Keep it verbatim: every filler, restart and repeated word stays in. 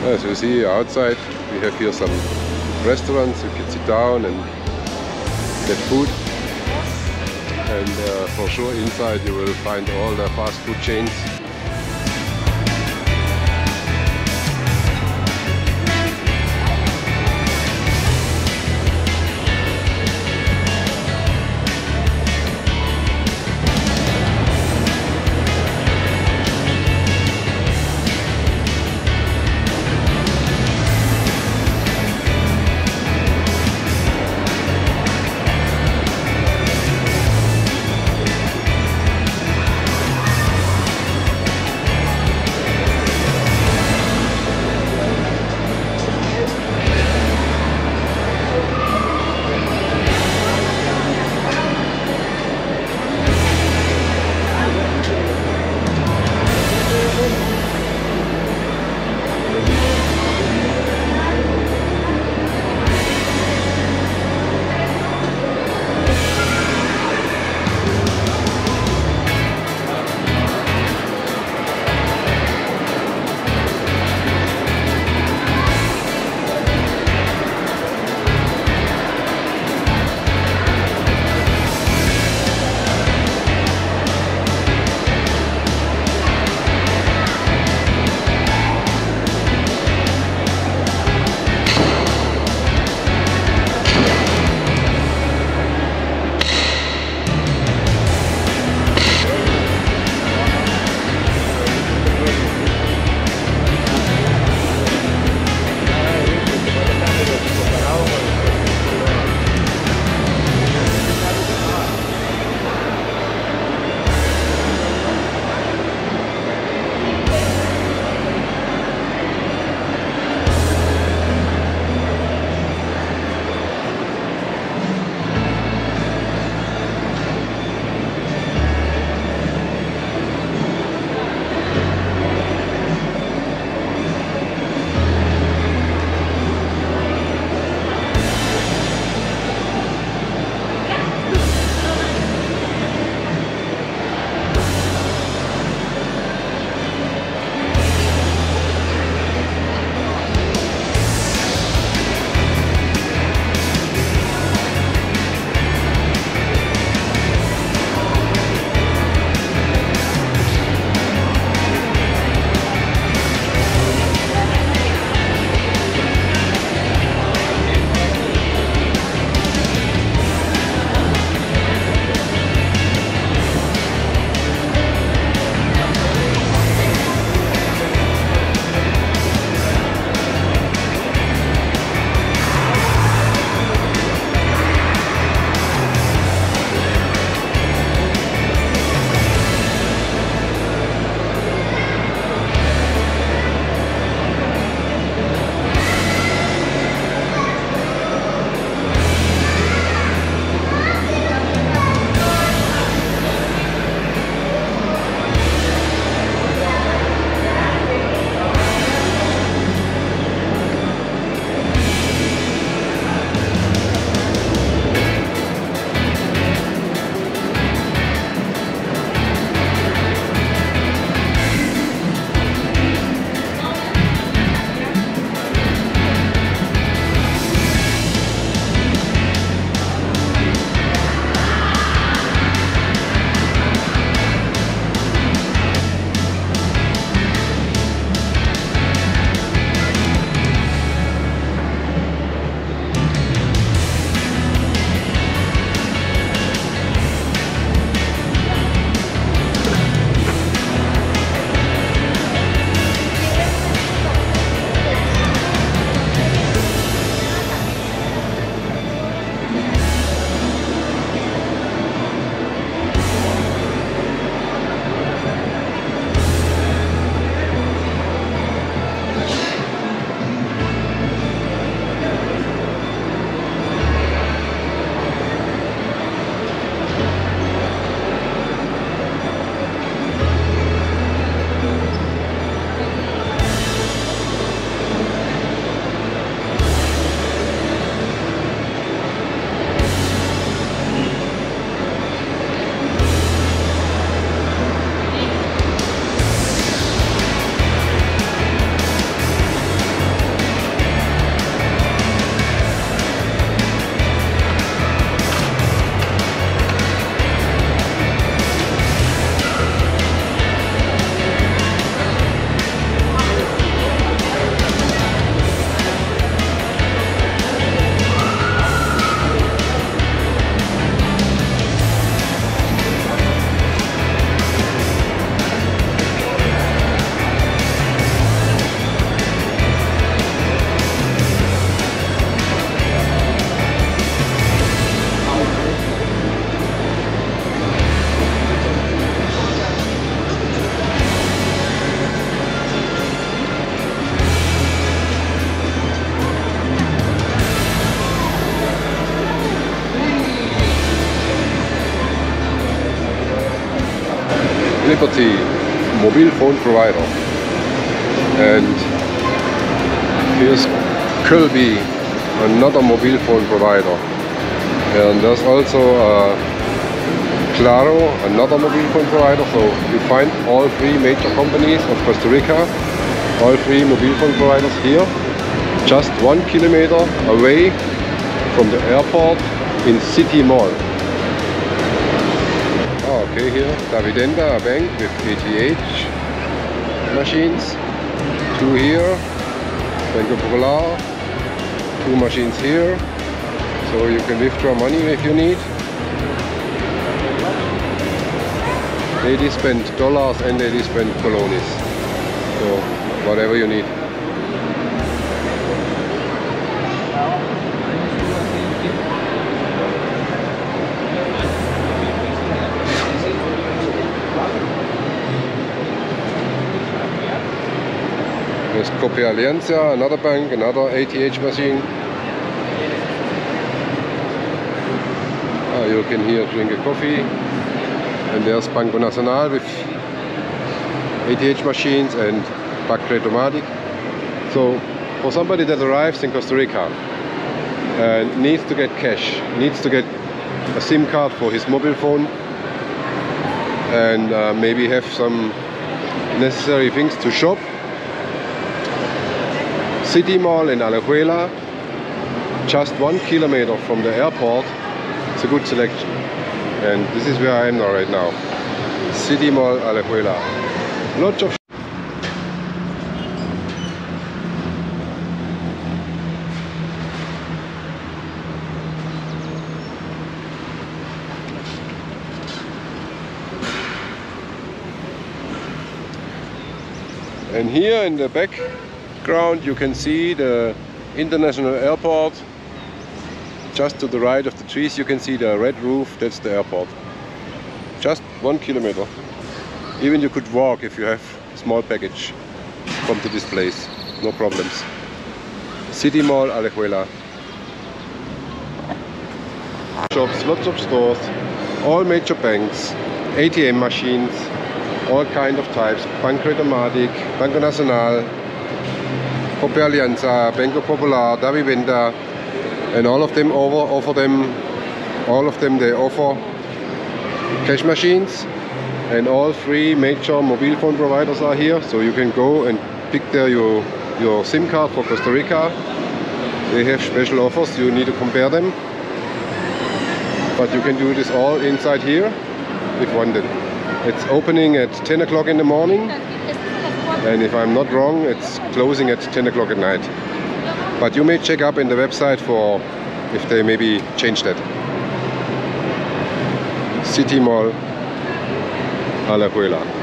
As you see outside, we have here some restaurants. You can sit down and get food. And uh, for sure inside you will find all the fast food chains. Liberty mobile phone provider. And here's Kirby, another mobile phone provider. And there's also uh, Claro, another mobile phone provider. So you find all three major companies of Costa Rica, all three mobile phone providers here, just one kilometer away from the airport in City Mall. Oh, okay, here, Davidenda, a bank with A T H machines, two here, Banco Popular, two machines here, so you can withdraw money if you need. They dispense dollars and they dispense colones, so whatever you need. There's Cope Alianza, another bank, another A T H machine. Ah, you can here drink a coffee. And there's Banco Nacional with A T H machines and Banco Automatic. So for somebody that arrives in Costa Rica and needs to get cash, needs to get a SIM card for his mobile phone, and uh, maybe have some necessary things to shop, City Mall in Alajuela, just one kilometer from the airport, it's a good selection. And this is where I am now right now. City Mall Alajuela. Lots of and here in the background you can see the international airport. Just to the right of the trees you can see the red roof, that's the airport. Just one kilometer. Even you could walk if you have a small package. Come to this place, no problems. City Mall Alajuela. Shops, lots of stores, all major banks, A T M machines, all kind of types. Banco Automatic, Banco Nacional, Cope Alianza, Banco Popular, Davivienda. And all of them over, offer them, all of them they offer cash machines, and all three major mobile phone providers are here, so you can go and pick there your your SIM card for Costa Rica. They have special offers, you need to compare them, but you can do this all inside here if wanted. It's opening at ten o'clock in the morning, and if I'm not wrong, it's closing at ten o'clock at night. But you may check up in the website for if they maybe change that. City Mall Alajuela.